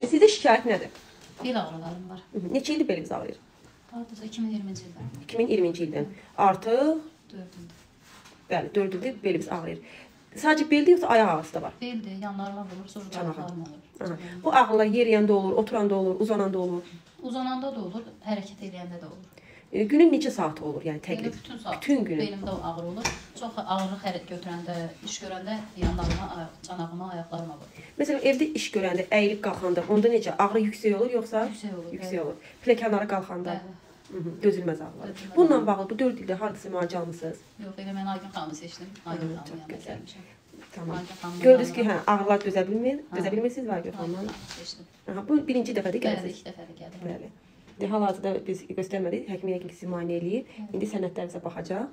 Sizdə şikayət nədir? Bel ağrılarım var. Neçə ildir beliniz ağrıyır? Hardasa 2020-ci ildən. 2020-ci ildən. Artıq 4 ildir. bəli, 4 ildir beliniz ağrıyır. Sadəcə beldə yoxsa ayaq ağrısı da var? Beldir, yanlarına vurur, sonra çanaqlarım olur. Aha. Bu ağrılar yeriyəndə olur, oturanda olur, uzananda olur. Uzananda da olur, hərəkət edəndə də olur. Günün neçə saatı olur, yəni Belə təqribən? bütün saat Bütün günü. belimdə ağrı olur. Çox ağırlıq hərəkət götürəndə, iş görəndə yanlarıma, çanağıma, ayaqlarıma vurur. Məsələn, evdə iş görəndə, əyilib qalxanda, onda necə? Ağrı yüksək olur, yoxsa? Yüksək olur. Yüksək olur. Pilləkənlərə qalxanda? Bəli. Dözülməz ağrılar. Dözülməz Bununla bağlı bu 4 ildə hardasa müalicə almısınız? Yox, elə mən Aygün xanımı seçdim. Aygün Çox xanımı gözəl. gəlmişəm. Tamam. Aygün xanımın Gördünüz ki, yanına- ağrılar dözə bilmirsiniz və Aygün xanımdan? Seçdim. Aha, bu birinci dəfədir Bəli, gəlirsiniz. 2 dəfə də gəldim. Bəli. Hal-hazırda biz göstərmədik. Həkim yəqin ki, sizi müayinə eləyir. İndi sənədlərinizə baxacaq.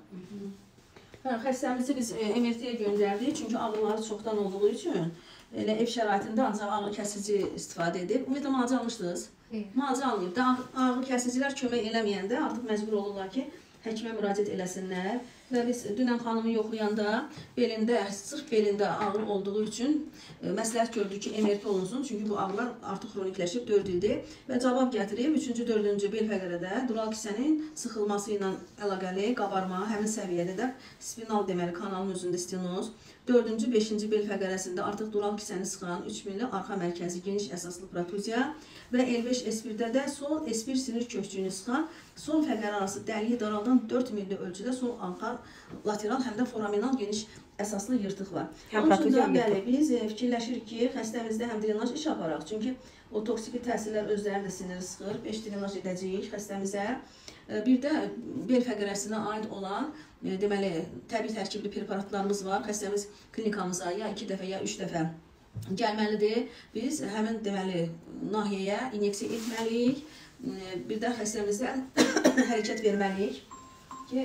Xəstəmizi biz MRT-yə göndərdik, çünki ağrıları çoxdan olduğu üçün elə ev şəraitində ancaq ağrı kəsici istifadə edib. Ümumiyyətlə müalicə almışdınız? Müalicə almayıb da ağrı kəsicilər kömək eləməyəndə artıq məcbur olurlar ki, həkimə müraciət eləsinlər. Və biz dünən xanımı yoxlayanda belində, sırf belində ağrı olduğu üçün məsləhət gördük ki, MRT olunsun. Çünki bu ağrılar artıq xronikləşib 4 ildir və cavab gətirib 3-cü, 4-cü bel fəqərədə dural kisənin sıxılması ilə əlaqəli qabarma, həmin səviyyədə də spinal deməli kanalın özündə stenoz, 4-cü, 5-ci bel fəqərəsində artıq dural kisəni sıxan 3 milli arxa mərkəzi geniş əsaslı protuziya və L5 S1-də də sol S1 sinir kökçüyünü sıxan sol fəqərə arası dəliyi daraldan 4 milli ölçüdə sol arxa lateral həm də foraminal geniş əsaslı yırtıq var. Onun üçün də bəli, biz fikirləşirik ki, xəstəmizdə həm drenaj iş aparaq. Çünki o toksiki təsirlər özləri də siniri sıxır. 5 drenaj edəcəyik xəstəmizə. Bir də bel fəqərəsinə aid olan deməli, təbii tərkibli preparatlarımız var. Xəstəmiz klinikamıza ya 2 dəfə, ya 3 dəfə gəlməlidir. Biz həmin deməli, nahiyəyə inyeksiya etməliyik. Bir də xəstəmizə hərəkət verməliyik ki,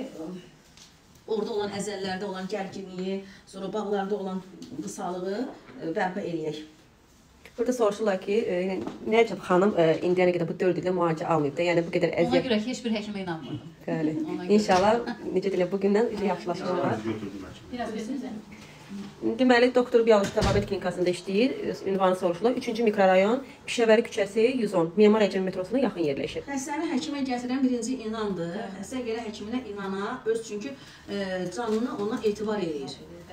orada olan əzəllərdə olan gərginliyi, sonra bağlarda olan qısalığı bərpa eləyək. Burada soruşurlar ki, nə üçün xanım indiyənə qədər bu 4 ildə müalicə almayıb da, yəni bu qədər Ona əziyyət. görə ki, heç bir həkimə inanmırdım. Bəli. Ona görə. İnşallah necə deyirlər, bugündən yaxşılaşmalar. Biraz versənizə. Deməli, doktor bioloji təbabət klinikasında işləyir. Ünvanı soruşurlar. 3-cü mikrorayon, Pişəvəri küçəsi 110, Memar Əcəmi metrosuna yaxın yerləşir. Xəstəni həkimə gətirən birinci inandır. Xəstə gələ həkiminə inana, öz çünki canını ona etibar eləyir.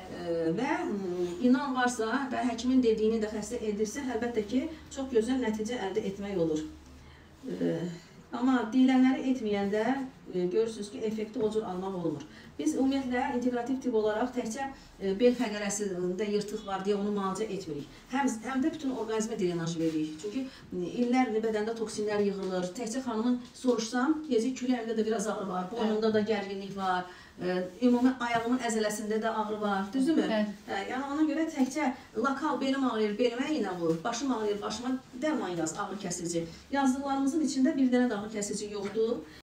Və inan varsa və həkimin dediyini də xəstə edirsə, əlbəttə ki, çox gözəl nəticə əldə etmək olur. Amma deyilənləri etməyəndə görürsünüz ki, effekti o cür almaq olmur. Biz ümumiyyətlə integrativ tip olaraq təkcə bel fəqərəsində yırtıq var deyə onu müalicə etmirik. Həm də bütün orqanizmə drenaj veririk. Çünki illərlə bədəndə toksinlər yığılır. Təkcə xanımın soruşsam, gecə küləyində də biraz ağrı var, boynunda da gərginlik var, ümumi ayağımın əzələsində də ağrı var, düzdürmü? Yəni ona görə təkcə lokal belim ağrıyır, belimə iynə vur, başım ağrıyır, başıma dərman yaz, ağrı kəsici. Yazdıqlarımızın içində bir dənə də ağrı kəsici yoxdur.